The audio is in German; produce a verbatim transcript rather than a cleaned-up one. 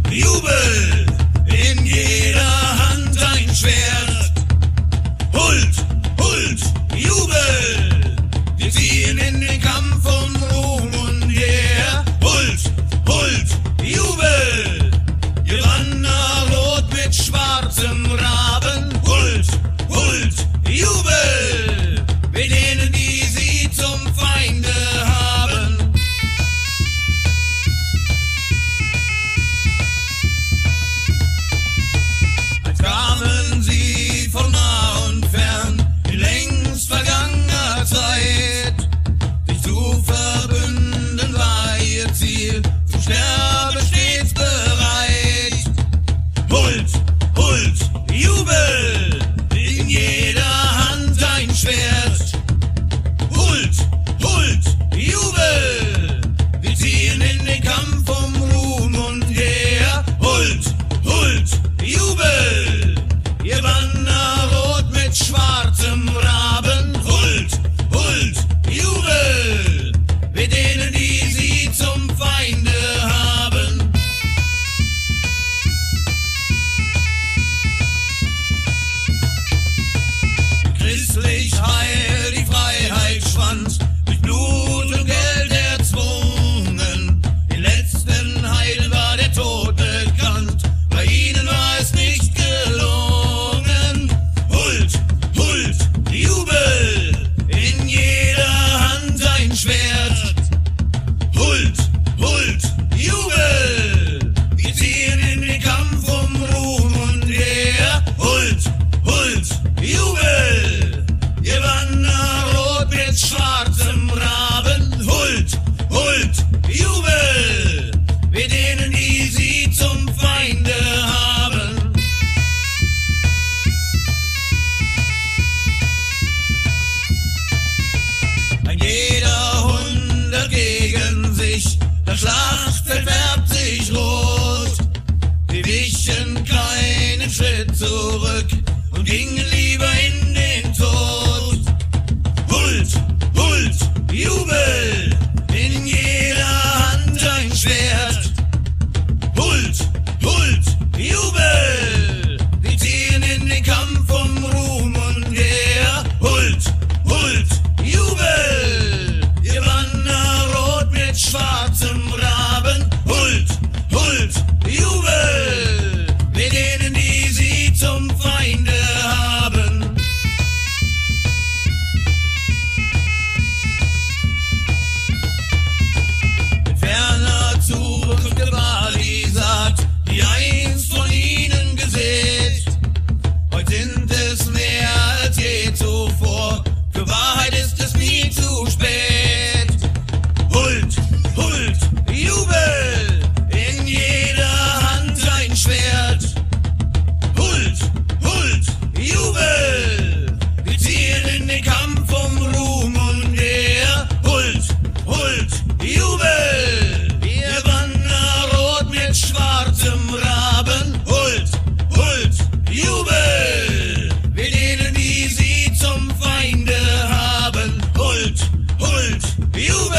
Jubel, in jeder Hand ein Schwert. Huld, Huld, Jubel, wir ziehen in den Kampf um Ruhm und Ehr. Huld, Huld, Jubel, ihr Wanderrot mit schwarzem Raben. Huld, Huld, Jubel, wir denen, die sie zum Feinde haben. Als kamen sie von nah und fern, in längst vergangener Zeit, sich zu verbünden war ihr Ziel, zum Sterben stets bereit. Huld, Huld, Jubel, in jeder Hand ein Schwert. Huld, Huld, Jubel, wir ziehen in den Kampf um Ruhm und Ehr. Huld, Huld, Jubel, ihr Wanderrot mit schwarzem Raben. Huld, Huld, Jubel, wir denen, die sie zum Feinde haben. Christlich heil die Freiheit schwand, durch Blut und Geld erzwungen. Den letzten Heiden war der Tod bekannt, bei ihnen war es nicht gelungen. Huld, Huld, Jubel, in jeder Hand ein Schwert. Huld, Huld, Jubel, wir ziehen in den Kampf um Ruhm und Ehr. Huld, Huld, Jubel, ihr Wanderrot mit schwarzem Raben. Huld, Huld, Jubel, wir denen, die sie zum Feinde haben. Ein jeder Hundert gegen sich, das Schlachtfeld färbt sich rot. Sie wichen keinen Schritt zurück und gingen lieber in den Tod. Huld, Huld, Jubel, in jeder Hand ein Schwert. Huld, Huld, Jubel, wir ziehen in den Kampf um Ruhm und Ehr. Huld, Huld, Jubel, ihr Wanderrot mit schwarzem Raben. Huld, Huld, Jubel, wir denen, die sie zum Feinde haben. In ferner Zukunft gewahr die Saat, die einst von ihnen gesät. Heute sind es mehr als je zuvor, für Wahrheit ist es nie zu spät. Huld, Huld, Jubel, in jeder Hand ein Schwert. Huld, Huld, Jubel, wir ziehen in den Kampf um Ruhm und Ehr. Huld, Huld, Jubel, wir Wanderrot mit schwarzem Raben. Huld, Huld, Jubel, wir denen, die sie zum Feinde haben. Huld, Huld, Jubel.